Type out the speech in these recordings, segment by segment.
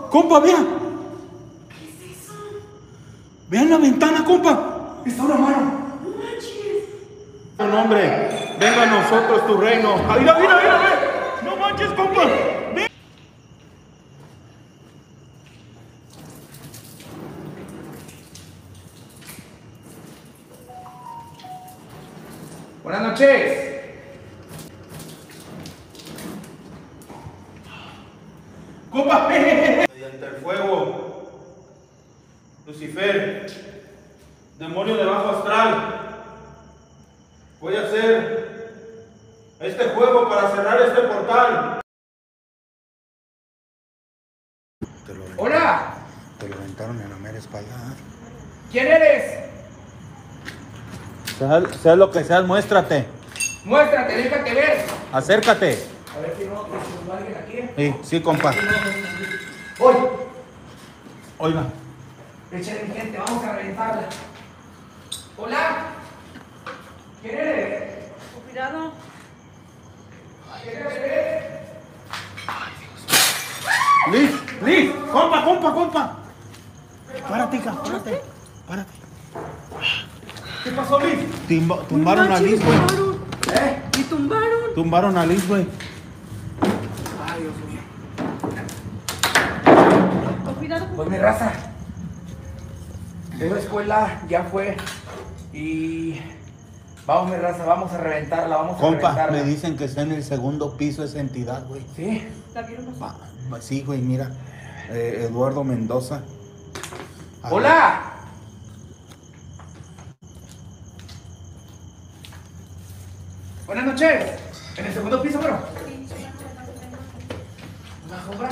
Compa, vean. ¿Qué es eso? Vean la ventana, compa. Está una mano. No manches. Tu nombre, venga a nosotros tu reino. Ah, mira, mira, mira, ve. No manches, compa. Ven. Buenas noches. Compa, mediante el fuego, Lucifer, demonio de bajo astral, voy a hacer este juego para cerrar este portal. Hola. Te lo aventaron en la mera espalda. ¿Quién eres? Sea lo que seas, muéstrate. Muéstrate, déjate ver. Acércate. A ver si no va alguien aquí. Sí, compa. Hoy, Oiga. échale mi gente, vamos a reventarla. Hola. ¿Quién eres? Cuidado. Déjate ver. Liz, compa. Párate, hija, párate. ¿Qué pasó, Liz? Tumbaron a Liz, güey. Y tumbaron. Tumbaron a Liz, güey. Ay, Dios mío. Cuidado. Pues mi raza. Esa escuela ya fue. Y vamos, mi raza, vamos a reventarla, vamos a Compa, reventarla. me dicen que está en el segundo piso esa entidad, güey. ¿Sí? ¿La vieron pasar? Sí, güey, mira. Eduardo Mendoza. A ¡Hola! Buenas noches. ¿En el segundo piso, bro? ¿Una sombra?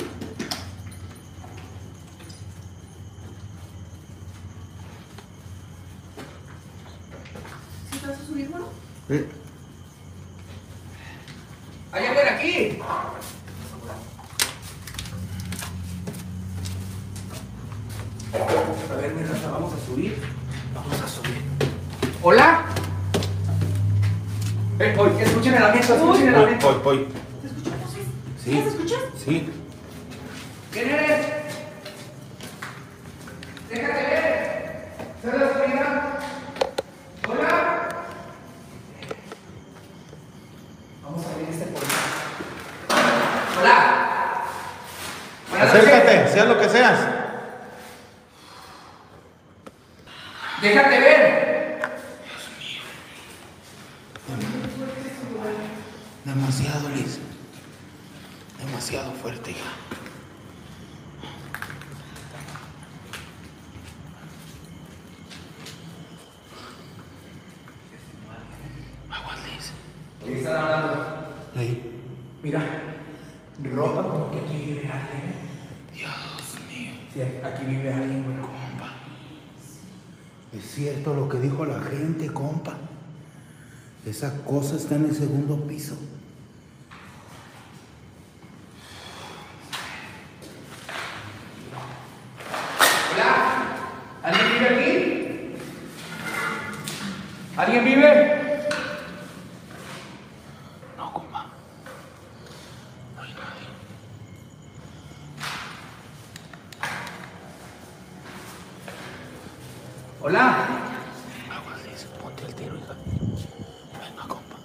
¿Sí te vas a subir, bueno? ver. ¡Hay alguien aquí! A ver, mi raza, vamos a subir. ¿Hola? Oye, escuchen el lamento, escuchen el lamento. Voy. ¿Se escuchan voces? Sí. ¿Ya se escuchan? Sí. ¿Quién eres? Déjate ver. ¿Se la oscuridad? ¿Hola? Vamos a abrir este portal. ¡Hola! Buenas noches. Acércate, sea lo que seas. Déjate ver. Demasiado, Liz. Demasiado fuerte, hija. Aguas, Liz. ¿Qué están hablando? Sí. Mira, ropa como que aquí vive alguien. Dios mío. Sí, aquí vive alguien, güey. Compa. Es cierto lo que dijo la gente, compa. Esa cosa está en el segundo piso. Hola, ¿alguien vive aquí? ¿Alguien vive? No, compa. No hay nadie. Hola. Aguas, Liz. Ponte al tiro, hija. Venga, compa.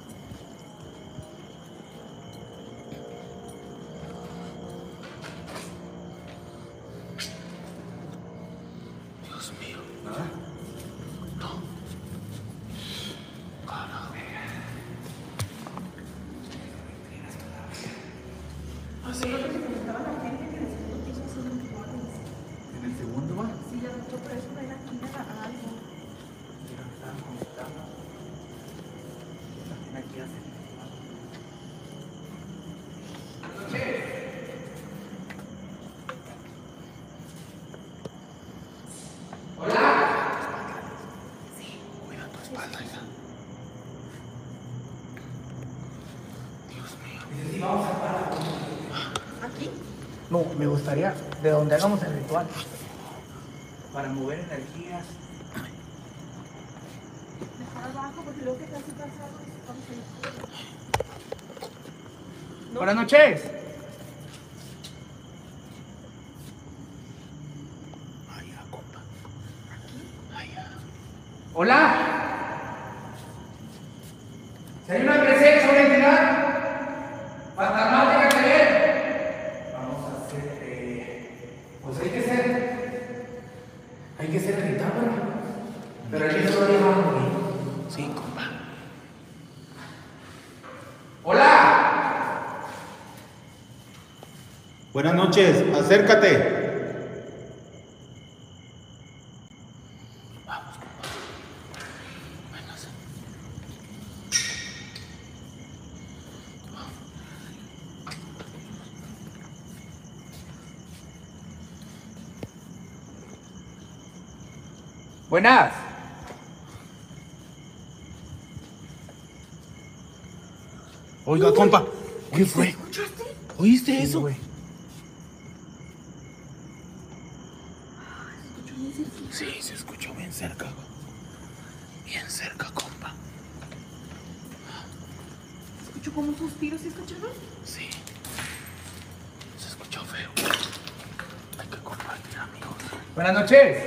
Dios mío. ¿Nada? No. Carajo. Así es lo que se comentaba la gente que en el segundo piso hacen rituales. ¿En el segundo va? Sí, ya yo por eso era aquí a algo. Mira, estaban conectando. También aquí hacen. Hola. Cuida tu espalda, hija. Dios mío. Dice, sí, vamos a parar. ¿Aquí? No, me gustaría de donde hagamos el ritual. Para mover energías. Dejar abajo porque luego que te hace pasar. Vamos a ir. Buenas noches. Hola. Si hay una presencia, una entidad fantasmática que ver, vamos a hacer, pues hay que ser irritable, pero el hijo no le va a morir. Sí, compa. Hola. Buenas noches, acércate. Buenas. Oiga, compa, ¿qué fue? ¿Escuchaste? ¿Oíste eso? güey. Escucho bien cerquita. Sí, se escuchó bien cerca, güey. Bien cerca, compa. Escucho como un suspiro, ¿sí escucharon? Sí. Se escuchó feo. Hay que compartir, amigos. Buenas noches.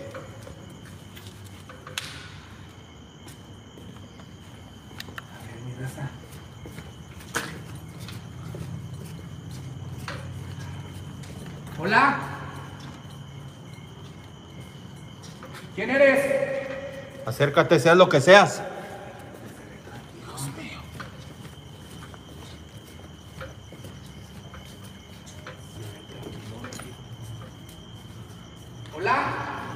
A ver, mi raza. Hola. ¿Quién eres? Acércate, seas lo que seas. Dios mío. Hola.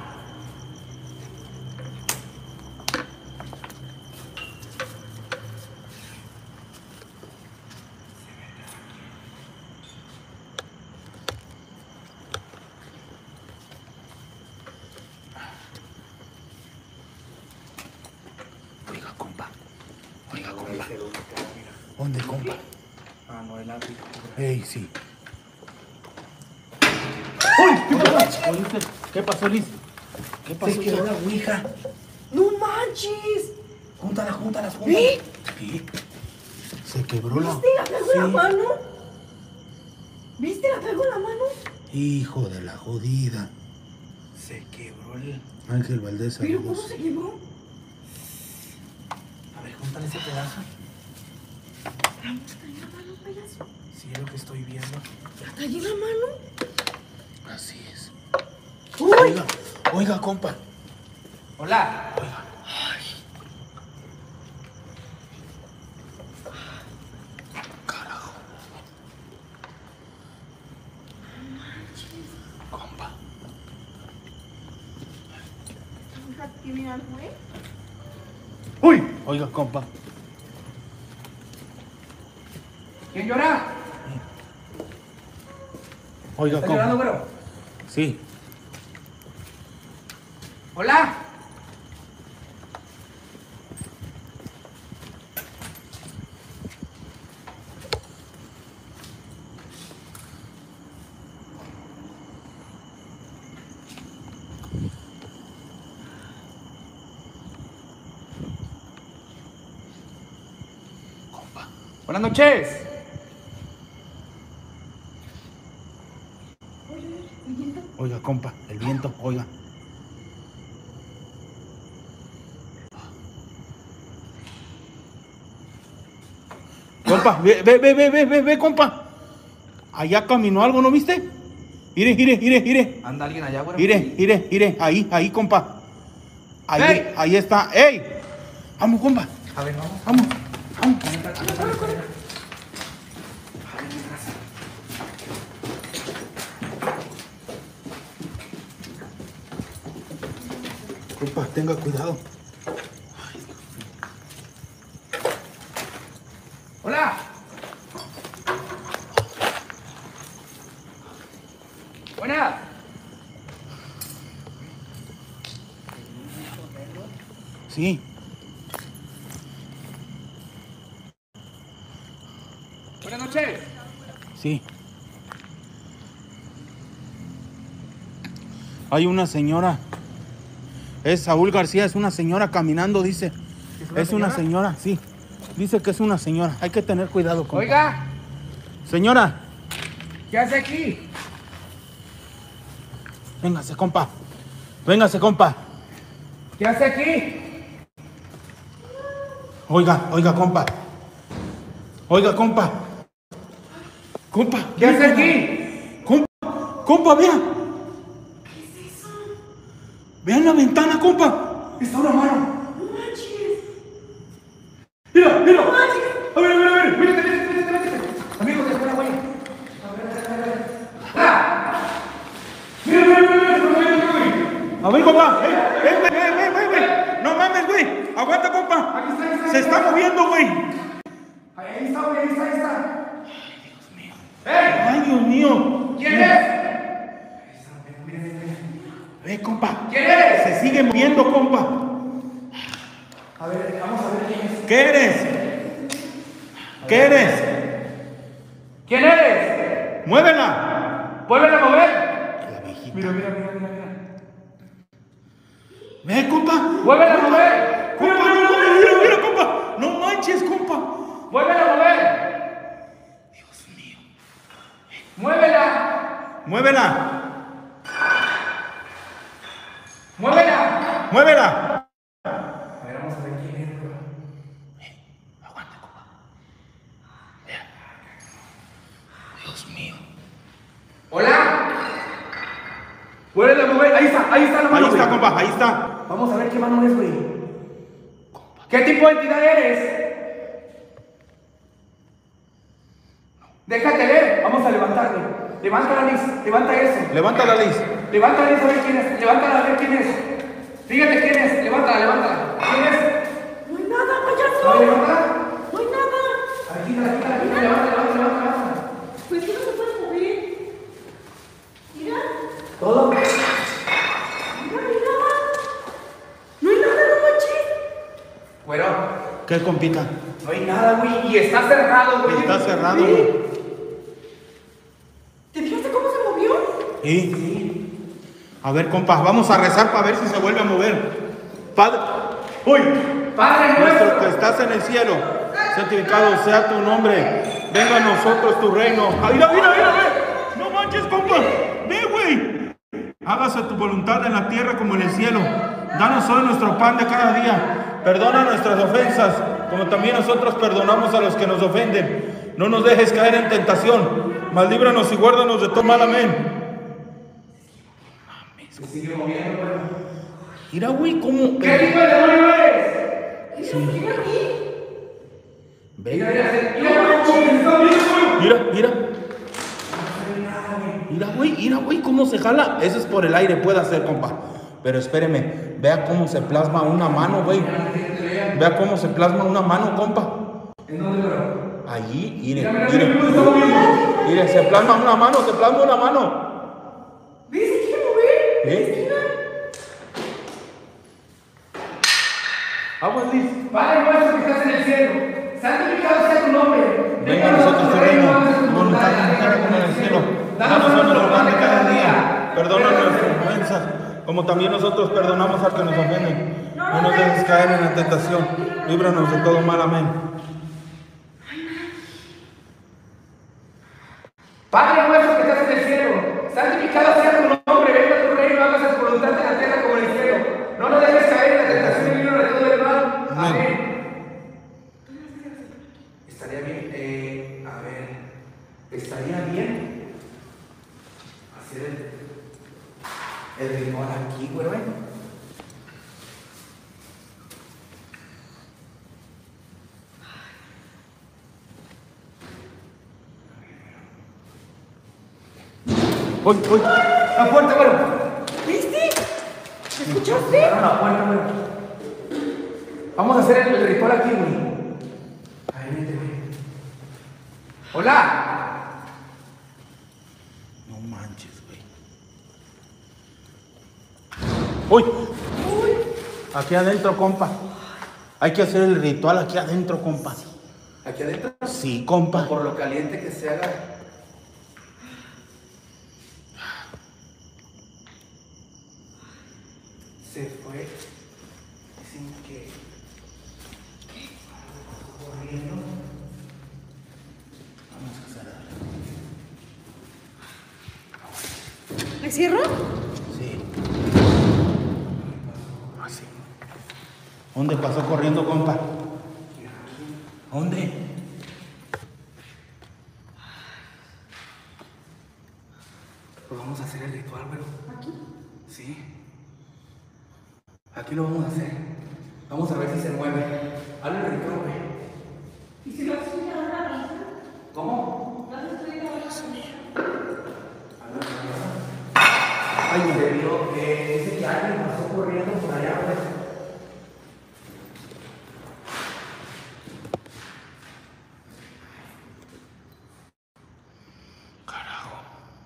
Oiga, compa. Oiga, compa. ¿Dónde, compa? Ah, no, el árbitro. Ey, sí. ¡Uy! ¿Qué pasó? ¿Oíste? ¿Qué pasó, Liz? ¿Qué pasó? Se quedó la ouija. ¡No manches! Júntalas. ¿Eh? ¿Qué? Se quebró la... ¿Viste? La traigo en la mano. ¿Viste? La traigo en la mano. Hijo de la jodida. Se quebró el... Ángel Valdés, ¿Pero cómo saludos. se quebró? A ver, júntale ese pedazo. La trae en la mano, payaso. Sí, es lo que estoy viendo. La trae en la mano. Así es. ¡Uy! Oiga, compa. Hola. Oiga. Carajo. Compa. ¿Esta mujer tiene algo, eh? ¡Uy! Oiga, compa. ¿Quién llora? Oiga, ¿Estás llorando, compa. güero? Sí. Hola. Compa. Buenas noches. Oye, ¿el viento? Oiga, compa. El viento, oiga. Compa, ve, compa. Allá caminó algo, ¿no viste? Mire. Anda alguien allá, güero. Mire. Ahí, compa. Ahí, ¡Ey! ahí está. ¡Ey! Vamos, compa. A ver, vamos. Vamos. Compa, tenga cuidado. Hola. Buenas. Sí. Buenas noches. Sí. Hay una señora. Es Saúl García, es una señora caminando, dice. Es una señora, sí. Dice que es una señora. Hay que tener cuidado, compa. Oiga, Señora, ¿qué hace aquí? véngase, compa. Véngase, compa. ¿Qué hace aquí? Oiga, compa. Oiga, compa. Compa. ¿Qué hace aquí? Compa, vea. ¿Qué es eso? Vean la ventana, compa. Está una mano. No manches. Mira, mira. No manches. A ver. Métete. Amigo, te espera, güey. A ver. ¡Ah! Mira. A ver, compa. Ven. No mames, güey. Aguanta, compa. Aquí está. Se está moviendo, güey. Ahí está, güey, ahí está. Ay, Dios mío. ¿Quién es? Ve, compa. ¿Quién eres? Se sigue moviendo, compa. A ver, vamos a ver quién es. ¿Qué eres? ¿Qué eres? ¿Quién eres? Muévela. Vuelve a mover. La viejita. Mira. Ve, compa. Vuelve a mover. Compa, mira, compa. No manches, compa. Vuelve a mover. Dios mío. Muévela. Muévela. A ver, vamos a ver quién es, bro. Aguanta, compa. Dios mío. Hola. Vuelve a mover. Ahí está la mano. Ahí está, güey. compa. Ahí está. Vamos a ver qué mano es, güey. ¿Qué tipo de entidad eres? Déjate ver. Vamos a levantarle. Levanta la Liz. Levanta eso. Levanta la Liz. Levanta a ver quién es. Levántala a ver quién es. Fíjate quién es. Levántala. ¿Quién es? No hay nada, A ver, payaso. levántala. No hay nada. Quítala. Levanta. Pues que no se puede mover. Mira. Todo. Mira. No hay nada, no manches. Bueno, ¿Qué, compita? no hay nada, güey. Y está cerrado, güey. Está cerrado, güey. ¿Te fijaste cómo se movió? Sí. A ver, compa, vamos a rezar para ver si se vuelve a mover. Padre, uy, Padre nuestro nuestro. que estás en el cielo, santificado sea tu nombre. Venga a nosotros tu reino. Ah, mira, ve. No manches, compa. Ve, güey. Hágase tu voluntad en la tierra como en el cielo. Danos hoy nuestro pan de cada día. Perdona nuestras ofensas, como también nosotros perdonamos a los que nos ofenden. No nos dejes caer en tentación, mas líbranos y guárdanos de todo mal. Amén. Se sigue moviendo, güey. Mira, güey, cómo. ¿Qué tipo de demonio eres? Mira aquí. Mira, güey, cómo se jala. Eso es por el aire, puede hacer, compa. Pero espéreme, vea cómo se plasma una mano, güey. Vea cómo se plasma una mano, compa. ¿En dónde, bro? Allí, mire. Mira, Se plasma una mano. ¿Ves? Se quiere mover. ¿Eh? Agua, Liz. Padre nuestro que estás en el cielo, santificado sea tu nombre. Venga a nosotros tu reino, tu voluntad en la tierra como en el cielo. Danos hoy nuestro pan de cada día. Perdona nuestras ofensas, como también nosotros perdonamos al que nos ofenden. No nos dejes caer en la tentación. Líbranos de todo mal. Amén. Padre nuestro que estás en el cielo, santificado sea tu nombre. Venga tu reino, hágase tu voluntad en la tierra como en el cielo. No nos dejes caer en la tentación y líbranos de todo el mal. Amén. Estaría bien, a ver, estaría bien hacer el ritual aquí, güey. Uy. La puerta, güey. ¿Viste? ¿Escuchaste? Cerraron la puerta, güey. Vamos a hacer el ritual aquí, güey. Ahí, vente, güey. Hola. No manches, güey. Uy. Aquí adentro, compa. Hay que hacer el ritual aquí adentro, compa. ¿Aquí adentro? Sí, compa. Por lo caliente que se haga. Se fue sin que corriendo. Vamos a cerrar. ¿Le cierro? Sí. Así. ¿Dónde pasó corriendo, compa? ¿A dónde? Pues vamos a hacer el ritual, güero. ¿Aquí? Sí. Aquí lo vamos a hacer. Vamos a ver si se mueve. Hazle el ritual, güey. ¿Y si lo haces tú ya ahora, Rita? ¿Cómo? ¿Lo haces tú ya ahora? Ay, se vio que dice que alguien pasó corriendo por allá, güey. Carajo.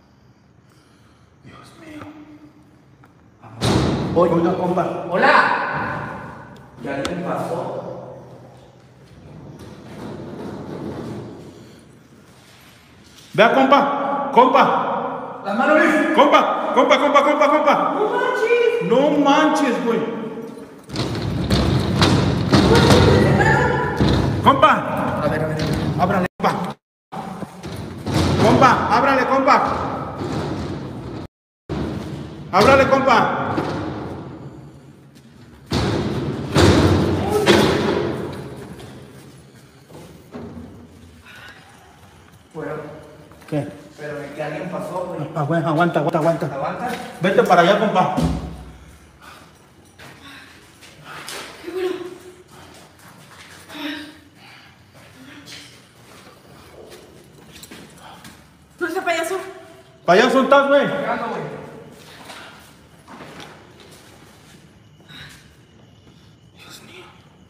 Dios mío. Oiga, compa. ¡Hola! ¿Y alguien pasó? Vea, compa. Compa. ¡Las manos, Luis! Compa. Compa. ¡No manches! No manches, güey. Compa. A ver. Ábrale, compa. Compa, ábrale, compa. Ábrale, compa. Bueno, ¿Qué? pero que alguien pasó, güey. Aguanta. ¿Aguanta? Vete para allá, compa. ¿No es el payaso? Payaso, ¿estás, güey? Llegando, güey. Dios mío.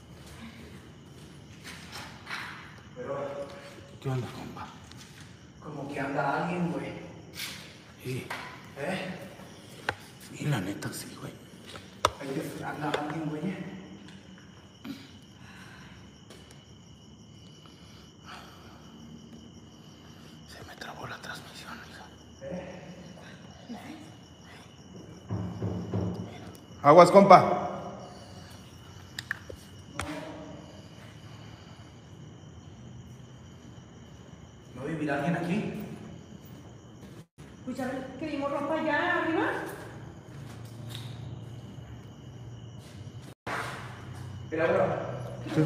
Pero ¿Qué onda, compa? como que anda alguien, güey. Sí. ¿Eh? Y la neta, sí, güey. Ahí que anda alguien, güey. Se me trabó la transmisión, hija. Aguas, compa. ¿No vivirá alguien aquí? Pues ya ves que dimos ropa allá arriba. Mira, güey.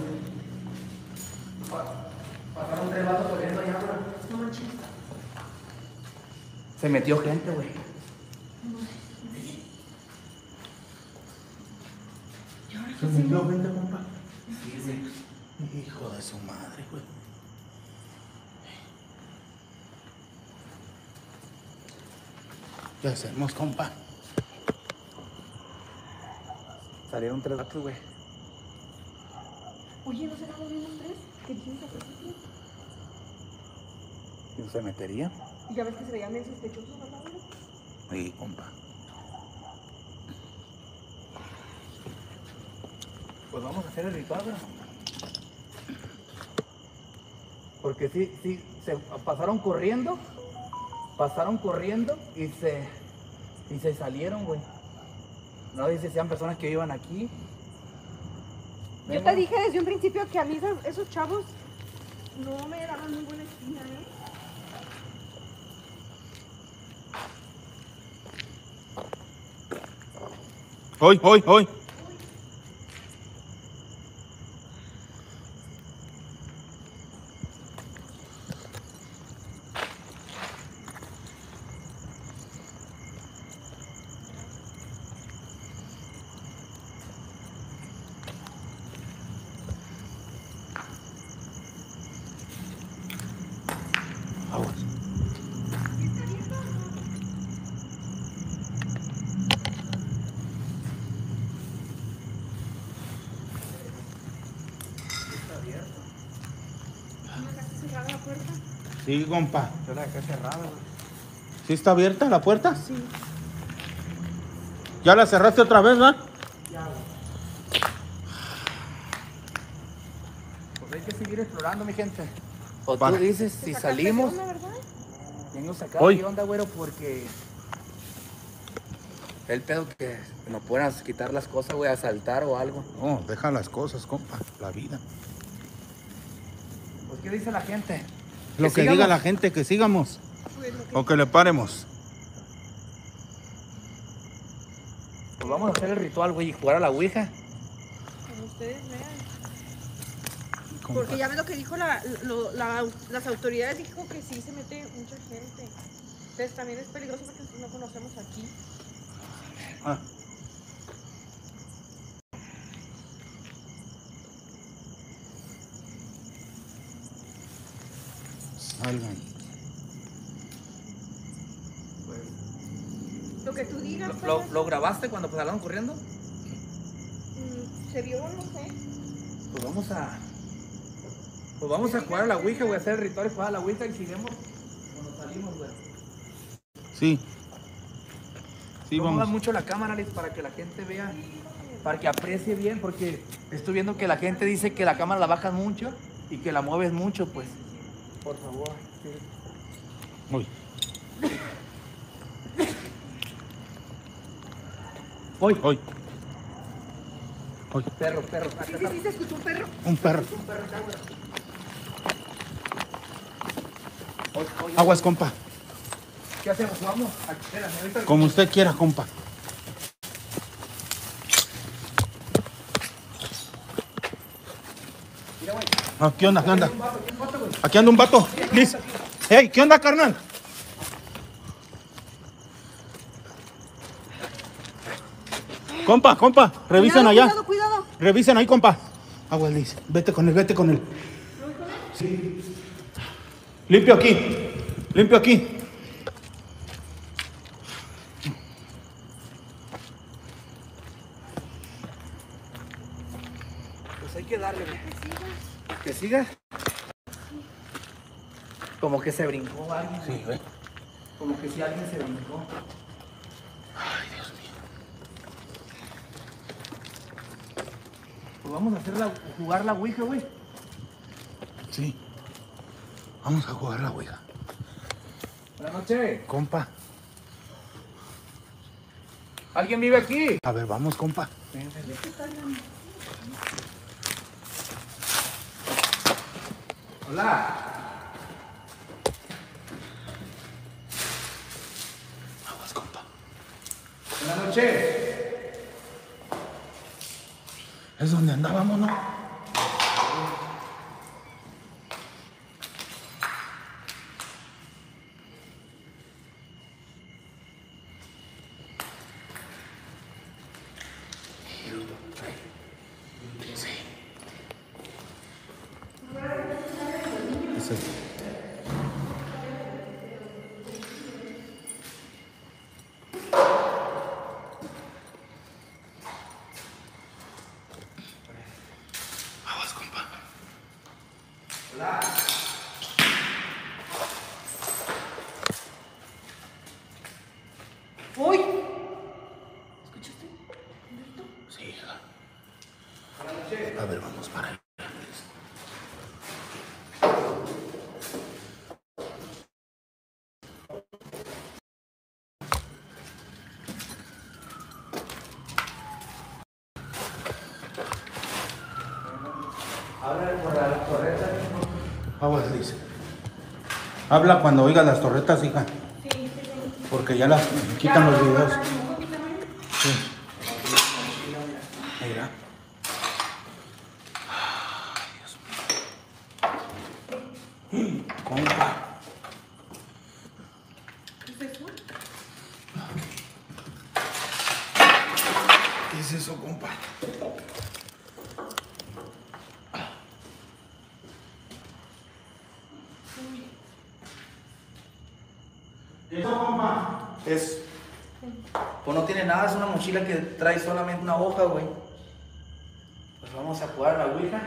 Pasaron 3 vatos corriendo allá, güey. No manches. Se metió gente, güey. ¿Y ahora ¿Se qué hacemos? metió gente, compa? Sí, güey. Hijo de su madre, güey. ¿Qué hacemos, compa? Salieron 3 vatos, güey. Oye, ¿no serán los mismos tres que dijimos al principio? ¿Y se metería? Y ya ves que se veían bien sospechosos, ¿verdad, güey? Sí, compa. Pues vamos a hacer el ritual, güey. Porque sí, se pasaron corriendo y se salieron, güey. No dice si sean personas que iban aquí. Yo te dije desde un principio que a mí esos chavos no me daban muy buena espina, ¿eh? Hoy. Aguas. ¿No dejaste cerrada la puerta? Sí, compa. Yo la dejé cerrada, güey. ¿Sí está abierta la puerta? Sí. ¿Ya la cerraste otra vez, va? Ya, güey. Pues hay que seguir explorando, mi gente. O Vale. tú dices, si ¿Te sacaste salimos, de onda, ¿verdad? vengo sacado Hoy. de onda, güero, porque el pedo que no puedas quitar las cosas, güey, asaltar o algo. No, deja las cosas, compa. La vida. Pues, ¿qué dice la gente? Lo que diga la gente, que sigamos. Pues lo que O que le paremos. Pues vamos a hacer el ritual, güey, y jugar a la ouija. como ustedes vean. compa. Porque ya ves lo que dijo las autoridades, dijo que sí se mete mucha gente. Entonces también es peligroso porque no conocemos aquí. Ah. Salgan. Lo que tú digas. ¿Lo grabaste cuando salieron corriendo? Se vio, no sé. Pues vamos a jugar a la Ouija, voy a hacer el ritual y jugar a la Ouija y sigamos cuando salimos, güey. Sí. Sí, No vamos. muevas mucho la cámara, Alex, para que la gente vea, para que aprecie bien, porque estoy viendo que la gente dice que la cámara la bajas mucho y que la mueves mucho, pues. Por favor. Sí. Uy. Hoy. Hoy. Hoy. Perro. Sí, se escuchó un perro. Un perro. Hoy. Aguas, compa. ¿Qué hacemos? ¿Jugamos? Espera, ahorita... Como usted quiera, compa. Mira, güey. Ah, ¿qué onda? ¿Qué onda? Un vato, güey. Aquí anda un vato. Liz. Hey, ¿qué onda, carnal? Compa, revisen Cuidado, allá. Cuidado. Revisen ahí, compa. Aguas, Liz. Vete con él. Sí. Limpio aquí. Pues hay que darle, güey. ¿Que siga? Como que se brincó alguien. Sí, güey. Como que si alguien se brincó. Ay, Dios mío. Pues vamos a jugar la Ouija, güey. Sí. Vamos a jugar la Ouija. Buenas noches. Compa. ¿Alguien vive aquí? A ver, vamos, compa. Hola. Aguas, compa. Buenas noches. Es donde andábamos, ¿no? Ese. Aguas, compa. Hola. ¡Uy! Sí, hija. Buenas noches. A ver, vamos para allá. Habla por la torreta. Aguas, Liz. Habla cuando oigas las torretas, hija. Porque ya las quitan los videos. Sí. Mira. Ay, Dios mío. Compa. ¿Qué es eso, compa? ¿Eso, compa? Es. Pues no tiene nada, es una mochila que trae solamente una hoja, güey. Pues vamos a jugar a la Ouija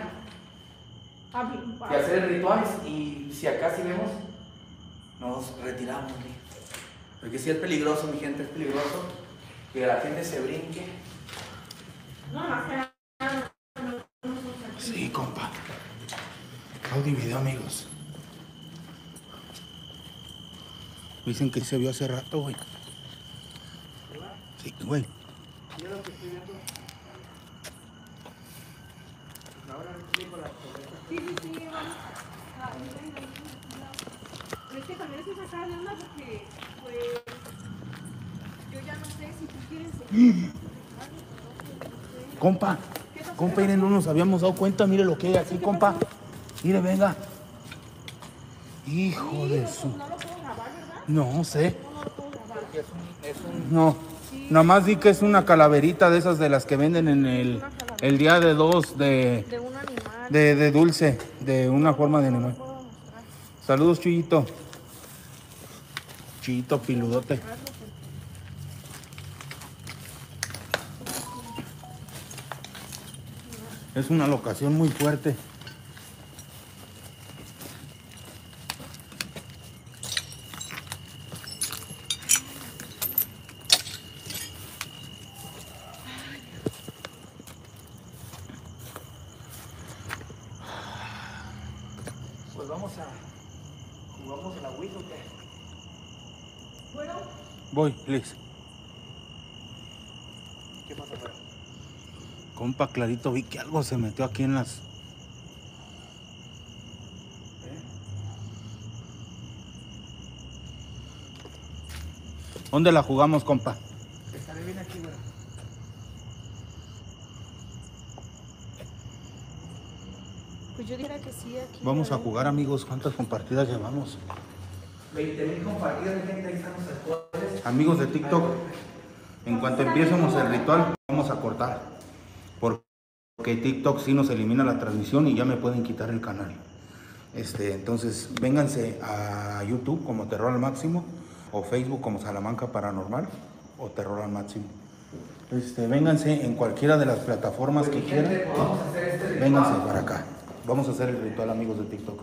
y hacer rituales. Y si acá sí vemos, nos retiramos, güey. Porque sí es peligroso, mi gente, es peligroso que la gente se brinque. Sí, compa. Audio y video, amigos. Dicen que se vio hace rato, güey. Sí, güey. Mira lo que estoy viendo. Ahora explico la torreta. Sí, vamos. Es que también estoy sacada de onda porque, pues, yo ya no sé si tú quieres... Compa. Compa, miren, no nos habíamos dado cuenta. Mire lo que hay aquí, compa. Mire, venga. Hijo de su. No lo puedo grabar, ¿verdad? No sé. No lo puedo grabar. No. Nada más di que es una calaverita de esas de las que venden en el día de dos De un animal. de dulce, de una forma de animal. No puedo mostrar. Saludos, Chuyito. Chuyito piludote. Es una locación muy fuerte. Pues jugamos en la Wii, ¿o qué? Bueno, Voy, please. ¿Qué pasa, afuera? Compa, clarito vi que algo se metió aquí en las... ¿Dónde la jugamos, compa? Estaré bien aquí, güey. pues yo diría que sí aquí. Vamos a jugar, amigos. ¿Cuántas compartidas llevamos? 20,000 compartidas de gente, ahí están los actuales. Amigos de TikTok, en cuanto empiecemos el ritual, vamos a cortar. Porque TikTok sí nos elimina la transmisión y ya me pueden quitar el canal. Entonces, vénganse a YouTube como Terror al Máximo, o Facebook como Salamanca Paranormal, o Terror al Máximo. Vénganse en cualquiera de las plataformas que quieran. Vamos a hacer este ritual. Vénganse para acá. Vamos a hacer el ritual, amigos de TikTok.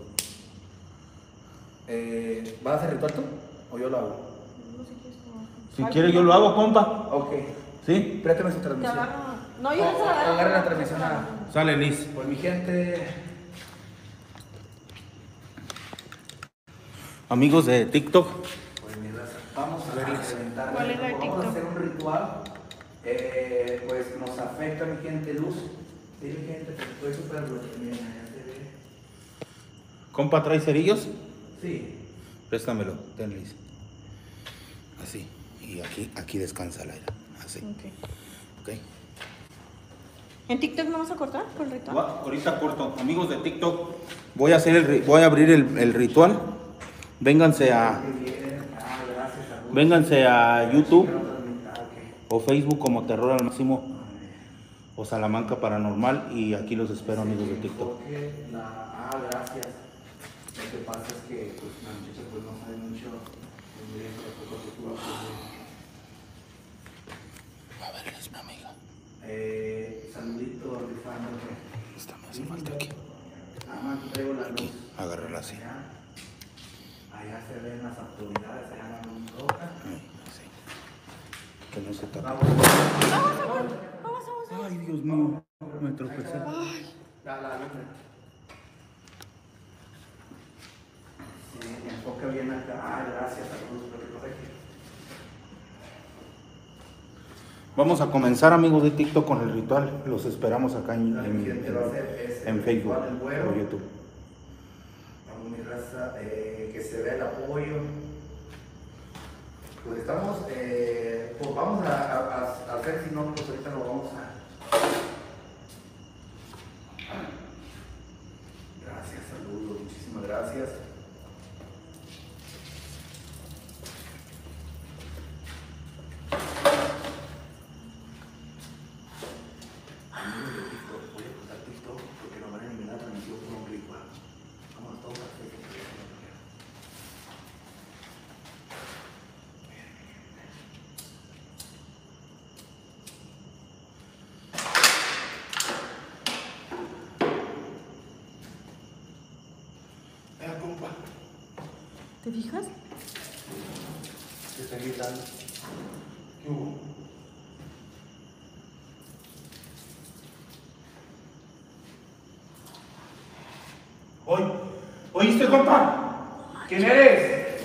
¿Vas a hacer ritual tú? ¿O yo lo hago? No sé qué es como. Si quiere yo lo hago, compa. Ok. ¿Sí? Préstame su Te transmisión. agarro. No, yo no se la agarro. Agarra la transmisión a... Sale, Liz. Pues mi gente... Amigos de TikTok, Pues mi raza, vamos a reventar. ¿Cuál es la de Vamos a TikTok? hacer un ritual. Pues nos afecta, mi gente, luz. Dile, gente, pues estoy súper luz. Miren, allá se ve. compa, ¿trae cerillos? Sí. Préstamelo, ten, Liz. Así. Y aquí descansa el aire. Así. Ok. Ok. ¿En TikTok no vas a cortar con el ritual? Ahorita corto. Amigos de TikTok, voy a abrir el ritual. Vénganse a YouTube o Facebook como Terror al Máximo o Salamanca Paranormal, y aquí los espero, amigos de TikTok. Gracias. Lo que pasa es que pues, la muchacha pues, no sabe mucho de eso, A ver, es mi amiga. Saludito, rifándote. Esta me hace falta aquí. Nada más traigo la luz. Agárrala así. Allá se ven las autoridades, allá la luz roja. Así. Que no se tape. Vamos. Ay, Dios mío. Me tropecé. La luz. Sí, enfoca bien acá. Gracias a todos. Lo que pasa es que Vamos a comenzar, amigos de TikTok, con el ritual. Los esperamos acá en Facebook o YouTube. vamos, mi raza, que se vea el apoyo. Pues estamos, pues vamos a hacer, si no, pues ahorita lo vamos a... Gracias, saludos, muchísimas gracias. Amigos de TikTok, voy a cortar TikTok porque nos van a eliminar la transmisión con un ritual. Vamos todos a hacer que vea, compa, ¿Te fijas? te está gritando. ¿Qué hubo? ¿Oíste, compa? ¿Quién eres?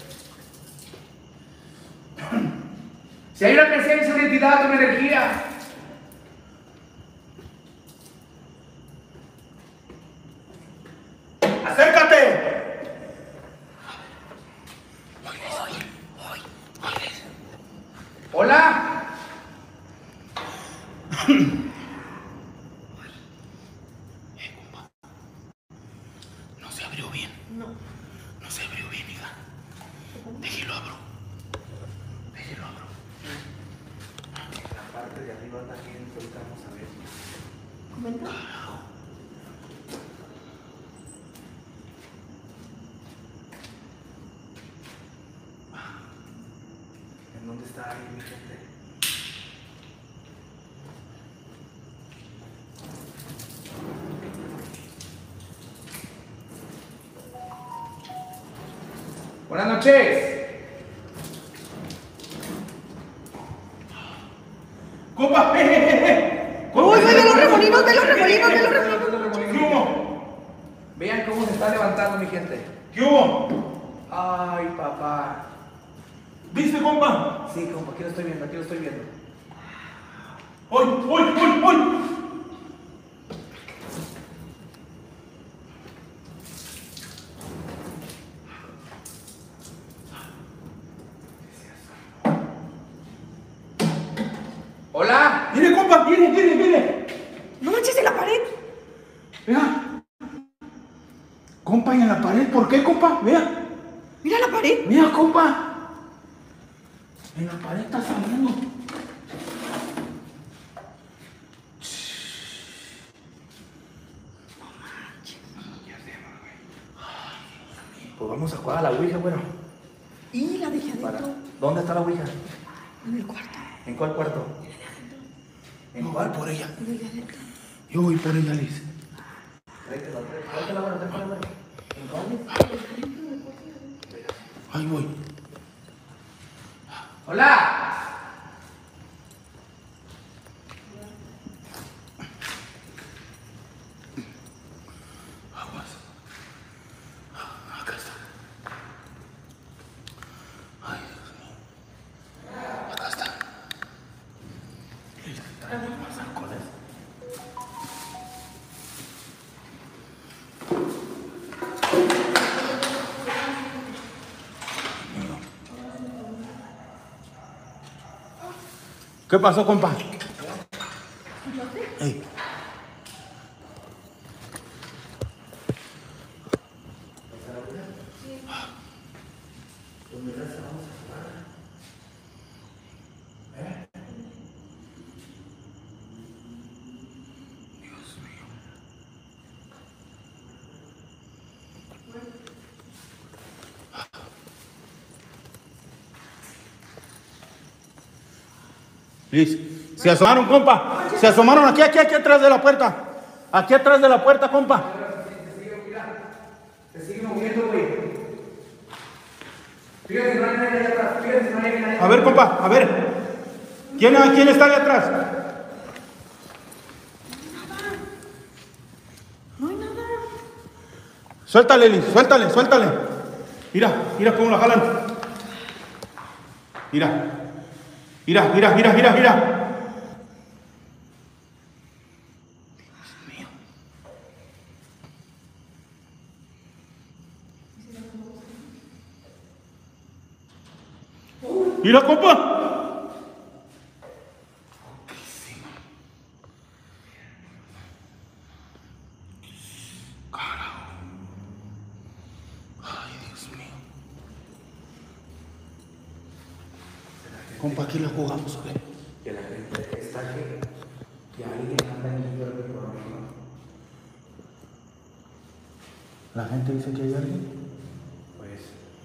Si hay una presencia, una entidad, una energía. ¡Acércate! Hola. ayudar también, ahorita vamos a ver. Comenta. ¿En dónde está ahí mi gente? Buenas noches. Compa, Uy, ve los remolinos, ve los remolinos, ve los remolinos. ¿Qué hubo? Vean cómo se está levantando mi gente. ¿Qué hubo? Ay, papá. ¿Viste, compa? Sí, compa, aquí lo estoy viendo, aquí lo estoy viendo. ¡Hoy, hoy, hoy, hoy! ¡Hola! ¡Mire, compa! ¡Mire, mire, mire! No manches en la pared. Vea. Compa, ¿y en la pared? ¿Por qué, compa? Vea. Mira la pared. Mira, compa. En la pared está saliendo. Pues vamos a jugar a la Ouija, bueno. Y la dejé adentro. ¿Dónde está la Ouija? En el cuarto. ¿En cuál cuarto? ¿En No, cuál? voy por ella. En el de adentro. Yo voy por ella, Liz. Tráetela, bueno, tráetela, bueno. ¿En cuál? Ahí voy. ¡Hola! Aguas. Acá está. Ay, Dios mío. Acá está. Liz, tráeme más alcoholes. ¿Qué pasó, compa? Ey. Dios mío. Liz, se asomaron, compa. Se asomaron aquí atrás de la puerta. Aquí atrás de la puerta, compa. Se sigue moviendo, güey. Fíjate, no hay nadie allá atrás. Fíjate, no hay nadie. A ver, compa, a ver. ¿Quién está ahí atrás? No hay nada. Suéltale, Liz, suéltale. Mira cómo la jalan. Mira. Mira, compa. Carajo. Ay, Dios mío. Compa, aquí la jugamos, a ver. Que la gente está que alguien anda en el programa. La gente dice que hay alguien. Pues,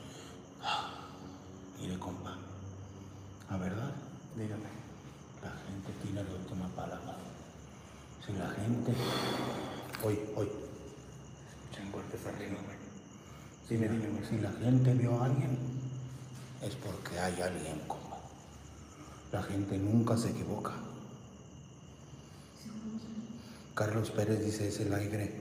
Mire, compa. La verdad, dígame. la gente tiene la última palabra. Si la gente. Hoy. Escuchan golpes arriba, güey. Dime, güey. Si la gente vio a alguien, es porque hay alguien, compa. La gente nunca se equivoca. Carlos Pérez dice, es el aire.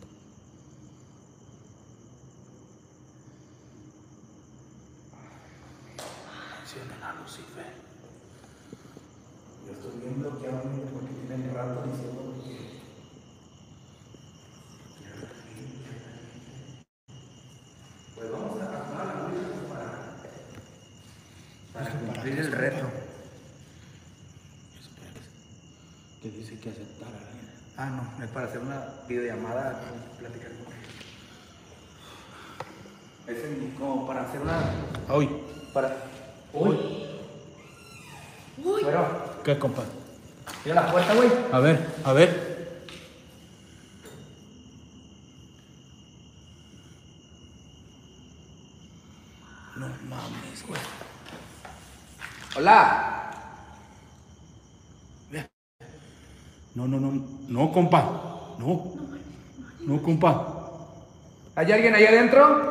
Mencionen a Lucifer. Yo estoy bien bloqueado porque tienen rato diciendo que. Pues vamos a jugar la Ouija para cumplir el reto. Que dice que aceptar a alguien. Ah, no, es para hacer una videollamada, platicar con él. Es como para hacer una. Hoy. Para. Uy. Uy. Bueno, ¿Qué, compa? Mira la puerta, güey. A ver, a ver. No mames, güey. Hola. No, no, no. No, compa. No. No, compa. ¿Hay alguien ahí adentro?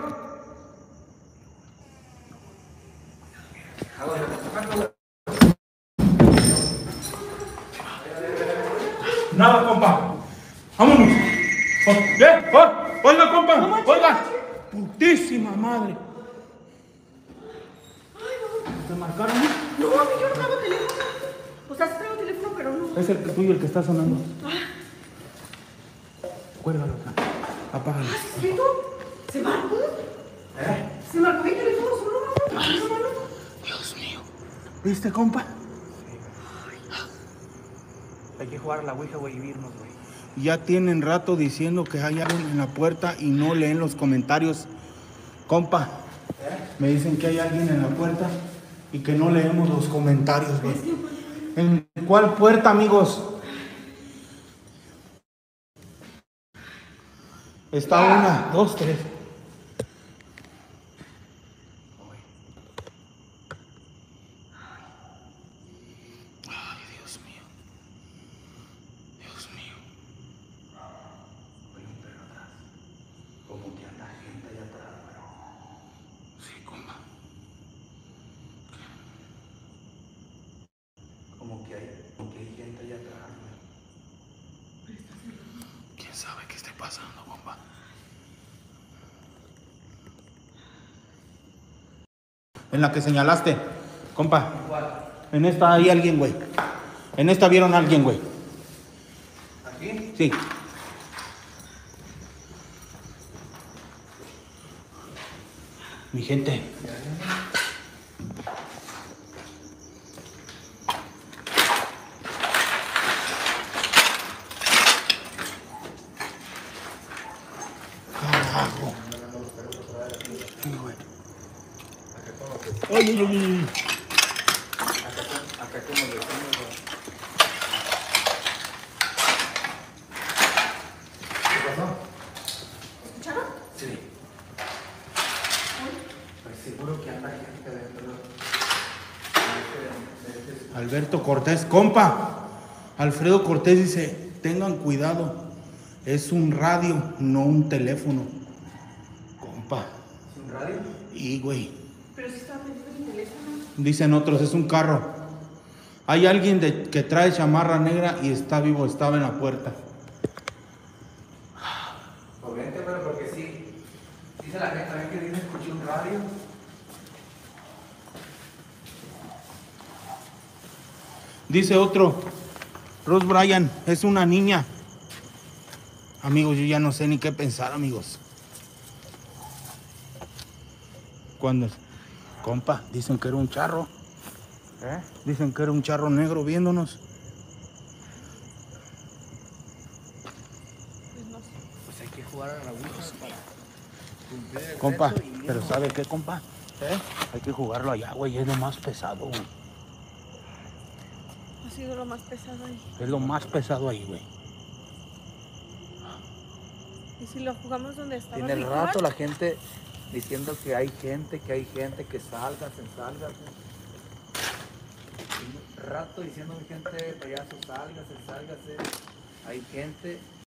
Nada, compa. Vámonos. Oiga, compa. Oiga. Putísima madre. ¿Te marcaron? No, yo no traigo teléfono. O sea, sí traigo teléfono, pero no. Es el tuyo el que está sonando. Cuélgalo. Apágalo. ¿Qué tú? ¿Se marcó? ¿Se marcó mi teléfono solo? Dios mío. ¿Viste, compa? Hay que jugar a la ouija, güey, y irnos, güey. Ya tienen rato diciendo que hay alguien en la puerta y no leen los comentarios. Compa, me dicen que hay alguien en la puerta y que no leemos los comentarios, güey. ¿En cuál puerta, amigos? Está 1, 2, 3. Ay, Dios mío. Dios mío. Hay un perro atrás. Como que anda gente allá atrás, pero... Sí, compa. Como que hay gente allá atrás, güey. ¿Quién sabe qué esté pasando, compa? En la que señalaste, compa. En esta hay alguien, güey. En esta vieron a alguien, güey. ¿Aquí? Sí. Mi gente. Carajo. Sí, güey. Oye, oye, oye. Acá como decimos, güey. ¿Qué pasó? ¿Escucharon? Sí. Pues seguro que anda gente adentro. Alberto Cortés, compa. Alfredo Cortés dice, tengan cuidado. Es un radio, no un teléfono. Compa. ¿Es un radio? Y, güey. Pero sí estaba prendido mi teléfono. Dicen otros, es un carro. Hay alguien que trae chamarra negra y está vivo, estaba en la puerta. Pues vente, pero porque sí. Dice la gente también que dice escuché un radio. Dice otro, Rose Bryan, es una niña. Amigos, yo ya no sé ni qué pensar, amigos. Cuando, compa, dicen que era un charro. Dicen que era un charro negro viéndonos. Pues no sé. Pues hay que jugar a la ouija para cumplir el Compa, reto y pero irnos. ¿sabe qué, compa? Hay que jugarlo allá, güey, es lo más pesado, güey. Ha sido lo más pesado ahí. Es lo más pesado ahí, güey. ¿Y si lo jugamos donde estaba Tiene el ritual? rato la gente diciendo que hay gente, que sálgase. Tiene un rato diciendo mi gente, payaso, sálgase. Hay gente